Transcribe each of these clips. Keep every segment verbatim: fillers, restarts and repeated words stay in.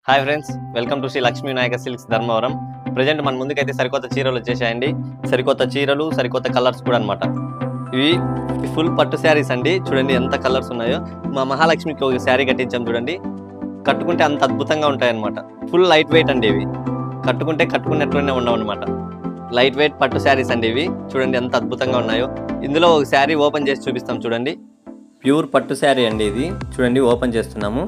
Hi friends, welcome to Sri Lakshmi Vinayaka silks Dharmavaram. Present మన ముందుకైతే సరికొత్త చీరలు వచ్చేసాయండి. సరికొత్త చీరలు, సరికొత్త కలర్స్ కూడా అనమాట. ఇవి ఫుల్ పట్టు శారీస్ అండి. చూడండి ఎంత కలర్స్ ఉన్నాయో. మా మహాలక్ష్మికి ఒక శారీ కట్టించాం చూడండి. కట్టుకుంటే అంత అద్భుతంగా ఉంటాయన్నమాట. ఫుల్ లైట్ వెయిట్ అండి ఇవి. కట్టుకుంటే కట్టుకున్నట్లునే ఉండవు అనమాట. లైట్ వెయిట్ పట్టు శారీస్ అండి ఇవి. చూడండి ఎంత అద్భుతంగా ఉన్నాయో. ఇందులో ఒక శారీ ఓపెన్ చేసి చూపిస్తాం చూడండి. ప్యూర్ పట్టు శారీ అండి ఇది. చూడండి ఓపెన్ చేస్తున్నాము.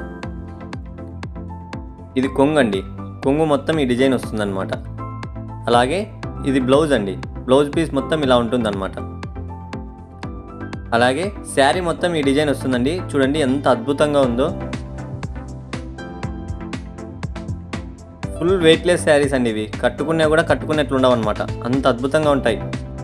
ఇది కొంగు అండి. కొంగు మొత్తం ఈ డిజైన్ వస్తుందన్నమాట. అలాగే ఇది బ్లౌజ్ అండి. బ్లౌజ్ పీస్ మొత్తం ఇలా ఉంటుందన్నమాట. అలాగే శారీ మొత్తం ఈ డిజైన్ వస్తుందండి. చూడండి ఎంత అద్భుతంగా ఉందో. ఫుల్ వెయిట్లెస్ శారీస్ అండి ఇవి. కట్టుకున్నా కూడా కట్టుకున్నట్లు ఉండవు అనమాట. అంత అద్భుతంగా ఉంటాయి.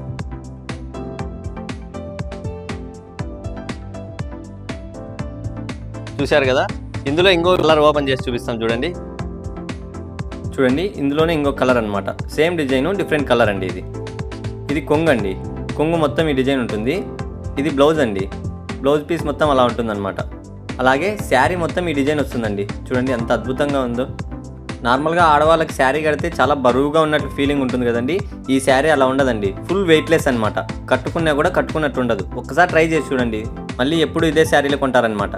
చూశారు కదా. ఇందులో ఇంకో కలర్ ఓపెన్ చేసి చూపిస్తాం చూడండి. చూడండి ఇందులోనే ఇంకో కలర్ అనమాట. సేమ్ డిజైన్ డిఫరెంట్ కలర్ అండి ఇది. ఇది కొంగు అండి. కొంగు మొత్తం ఈ డిజైన్ ఉంటుంది. ఇది బ్లౌజ్ అండి. బ్లౌజ్ పీస్ మొత్తం అలా ఉంటుందన్నమాట. అలాగే శారీ మొత్తం ఈ డిజైన్ వస్తుందండి. చూడండి ఎంత అద్భుతంగా ఉందో. నార్మల్గా ఆడవాళ్ళకి శారీ కడితే చాలా బరువుగా ఉన్నట్లు ఫీలింగ్ ఉంటుంది కదండి. ఈ శారీ అలా ఉండదండి. ఫుల్ వెయిట్లెస్ అనమాట. కట్టుకున్నా కూడా కట్టుకున్నట్టు ఉండదు. ఒక్కసారి ట్రై చేసి చూడండి. మళ్ళీ ఎప్పుడు ఇదే శారీలో కొంటారనమాట.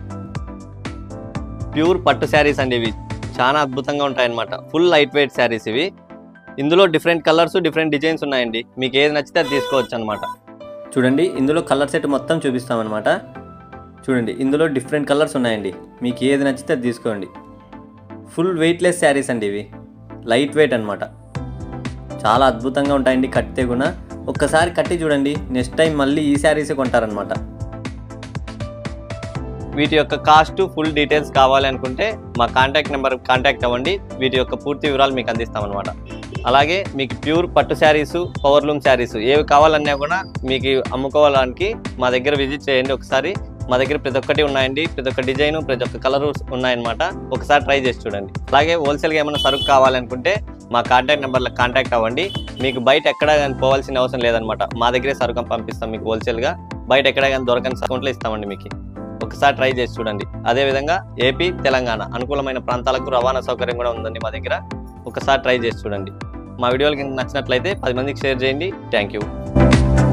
ప్యూర్ పట్టు శారీస్ అండి ఇవి. చాలా అద్భుతంగా ఉంటాయన్నమాట. ఫుల్ లైట్ వెయిట్ శారీస్ ఇవి. ఇందులో డిఫరెంట్ కలర్స్, డిఫరెంట్ డిజైన్స్ ఉన్నాయండి. మీకు ఏది నచ్చితే అది తీసుకోవచ్చు అనమాట. చూడండి ఇందులో కలర్ సెట్ మొత్తం చూపిస్తామన్నమాట. చూడండి ఇందులో డిఫరెంట్ కలర్స్ ఉన్నాయండి. మీకు ఏది నచ్చితే అది తీసుకోండి. ఫుల్ వెయిట్లెస్ శారీస్ అండి ఇవి. లైట్ వెయిట్ అనమాట. చాలా అద్భుతంగా ఉంటాయండి. కట్టితే కూడా ఒక్కసారి కట్టి చూడండి. నెక్స్ట్ టైం మళ్ళీ ఈ శారీసే కొంటారనమాట. వీటి యొక్క కాస్ట్, ఫుల్ డీటెయిల్స్ కావాలి అనుకుంటే మా కాంటాక్ట్ నెంబర్ కాంటాక్ట్ అవ్వండి. వీటి యొక్క పూర్తి వివరాలు మీకు అందిస్తామన్నమాట. అలాగే మీకు ప్యూర్ పట్టు శారీస్, పవర్లూమ్ శారీస్ ఏవి కావాలన్నా కూడా మీకు అమ్ముకోవడానికి మా దగ్గర విజిట్ చేయండి ఒకసారి. మా దగ్గర ప్రతి ఒక్కటి ఉన్నాయండి. ప్రతి ఒక్క డిజైన్, ప్రతి ఒక్క కలర్ ఉన్నాయన్నమాట. ఒకసారి ట్రై చేసి చూడండి. అలాగే హోల్సేల్గా ఏమైనా సరుకు కావాలనుకుంటే మా కాంటాక్ట్ నెంబర్లో కాంటాక్ట్ అవ్వండి. మీకు బయట ఎక్కడ కానీ పోవాల్సిన అవసరం లేదనమాట. మా దగ్గరే సరుకు పంపిస్తాం మీకు హోల్సేల్గా. బయట ఎక్కడ కానీ దొరకని అకౌంట్లో ఇస్తామండి మీకు. ఒకసారి ట్రై చేసి చూడండి. అదేవిధంగా ఏపీ, తెలంగాణ అనుకూలమైన ప్రాంతాలకు రవాణా సౌకర్యం కూడా ఉందండి మా దగ్గర. ఒకసారి ట్రై చేసి చూడండి. మా వీడియోలకి నచ్చినట్లయితే పది మందికి షేర్ చేయండి. Thank you.